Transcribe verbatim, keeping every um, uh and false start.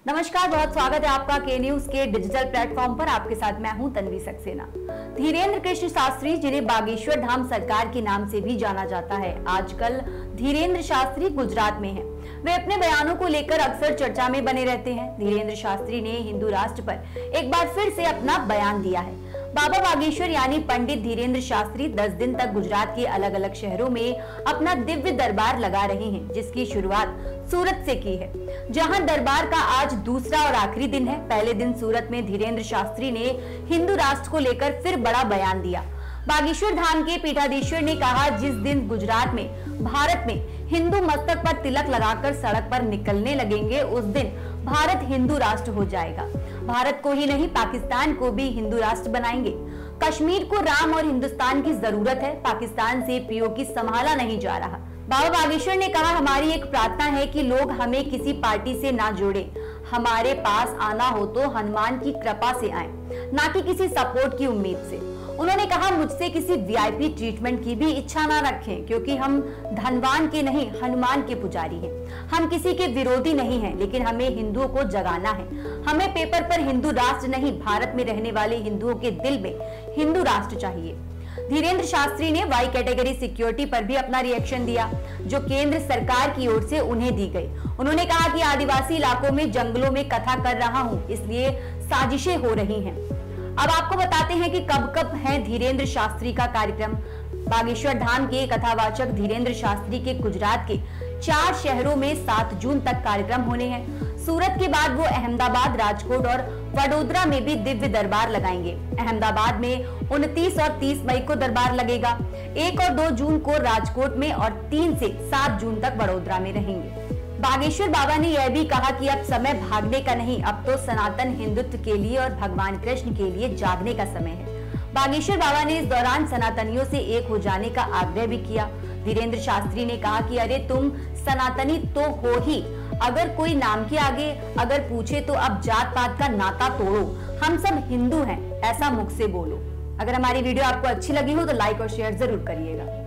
नमस्कार, बहुत स्वागत है आपका के न्यूज के डिजिटल प्लेटफॉर्म पर। आपके साथ मैं हूं तन्वी सक्सेना। धीरेंद्र कृष्ण शास्त्री, जिन्हें बागेश्वर धाम सरकार के नाम से भी जाना जाता है, आजकल धीरेंद्र शास्त्री गुजरात में हैं। वे अपने बयानों को लेकर अक्सर चर्चा में बने रहते हैं। धीरेंद्र शास्त्री ने हिंदू राष्ट्र पर एक बार फिर से अपना बयान दिया है। बाबा बागेश्वर यानी पंडित धीरेंद्र शास्त्री दस दिन तक गुजरात के अलग अलग शहरों में अपना दिव्य दरबार लगा रहे हैं, जिसकी शुरुआत सूरत से की है, जहां दरबार का आज दूसरा और आखिरी दिन है। पहले दिन सूरत में धीरेंद्र शास्त्री ने हिंदू राष्ट्र को लेकर फिर बड़ा बयान दिया। बागेश्वर धाम के पीठाधीश्वर ने कहा, जिस दिन गुजरात में, भारत में हिंदू मस्तक पर तिलक लगाकर सड़क पर निकलने लगेंगे, उस दिन भारत हिंदू राष्ट्र हो जाएगा। भारत को ही नहीं, पाकिस्तान को भी हिंदू राष्ट्र बनाएंगे। कश्मीर को राम और हिंदुस्तान की जरूरत है, पाकिस्तान से पीओके संभाला नहीं जा रहा। बाबा बागेश्वर ने कहा, हमारी एक प्रार्थना है कि लोग हमें किसी पार्टी से ना जोड़े। हमारे पास आना हो तो हनुमान की कृपा से आए, ना कि किसी सपोर्ट की उम्मीद से। उन्होंने कहा, मुझसे किसी वीआईपी ट्रीटमेंट की भी इच्छा ना रखें, क्योंकि हम धनवान के नहीं, हनुमान के पुजारी हैं। हम किसी के विरोधी नहीं हैं, लेकिन हमें हिंदुओं को जगाना है। हमें पेपर पर हिंदू राष्ट्र नहीं, भारत में रहने वाले हिंदुओं के दिल में हिंदू राष्ट्र चाहिए। धीरेंद्र शास्त्री ने वाई कैटेगरी सिक्योरिटी पर भी अपना रिएक्शन दिया, जो केंद्र सरकार की ओर से उन्हें दी गई। उन्होंने कहा कि आदिवासी इलाकों में जंगलों में कथा कर रहा हूं, इसलिए साजिशें हो रही हैं। अब आपको बताते हैं कि कब कब है धीरेंद्र शास्त्री का कार्यक्रम। बागेश्वर धाम के कथावाचक धीरेंद्र शास्त्री के गुजरात के चार शहरों में सात जून तक कार्यक्रम होने हैं। सूरत के बाद वो अहमदाबाद, राजकोट और वडोदरा में भी दिव्य दरबार लगाएंगे। अहमदाबाद में उनतीस और तीस मई को दरबार लगेगा। एक और दो जून को राजकोट में और तीन से सात जून तक वडोदरा में रहेंगे। बागेश्वर बाबा ने यह भी कहा कि अब समय भागने का नहीं, अब तो सनातन हिंदुत्व के लिए और भगवान कृष्ण के लिए जागने का समय है। बागेश्वर बाबा ने इस दौरान सनातनियों से एक हो जाने का आग्रह भी किया। धीरेंद्र शास्त्री ने कहा कि अरे तुम सनातनी तो हो ही, अगर कोई नाम के आगे अगर पूछे तो अब जात पात का नाता तोड़ो, हम सब हिंदू हैं, ऐसा मुख से बोलो। अगर हमारी वीडियो आपको अच्छी लगी हो तो लाइक और शेयर जरूर करिएगा।